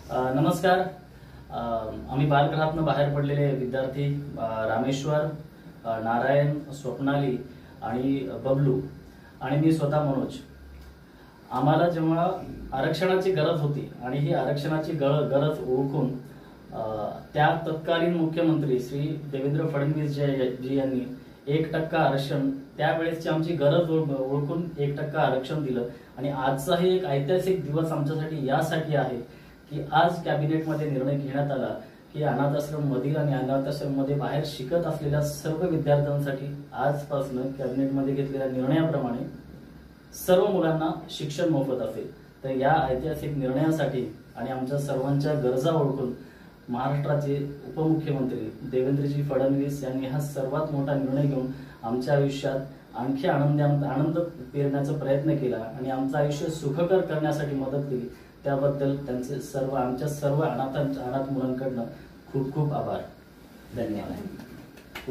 नमस्कार. आम्ही बालगृहातून बाहेर पडलेले विद्यार्थी रामेश्वर, नारायण, स्वप्नाली आणि बबलू आणि मी स्वतः मनोज. आम्हाला जेव्हा आरक्षणाची गरज होती आणि ही आरक्षणाची गरज ओळखून त्या तत्कालीन मुख्यमंत्री श्री देवेंद्र फडणवीस जी यांनी 1% आरक्षण, त्यावेळेसची आमची गरज ओळखून 1% आरक्षण दिलं. आणि आजचाही एक ऐतिहासिक दिवस आमच्यासाठी यासाठी आहे की आज कॅबिनेटमध्ये निर्णय घेण्यात आला की अनाथाश्रम मधील आणि अनाथाश्रम मध्ये बाहेर शिकत असलेल्या सर्व विद्यार्थ्यांसाठी आजपासून कॅबिनेटमध्ये घेतलेल्या निर्णयाप्रमाणे सर्व मुलांना शिक्षण मोफत असेल. तर या ऐतिहासिक निर्णयासाठी आणि आमच्या सर्वांच्या गरजा ओळखून महाराष्ट्राचे उपमुख्यमंत्री देवेंद्रजी फडणवीस यांनी हा सर्वात मोठा निर्णय घेऊन आमच्या आयुष्यात आणखी आनंद पेरण्याचा प्रयत्न केला आणि आमचं आयुष्य सुखकर करण्यासाठी मदत केली. त्याबद्दल त्यांचे आमच्या सर्व अनाथ मुलांकडनं खूप खूप आभार. धन्यवाद.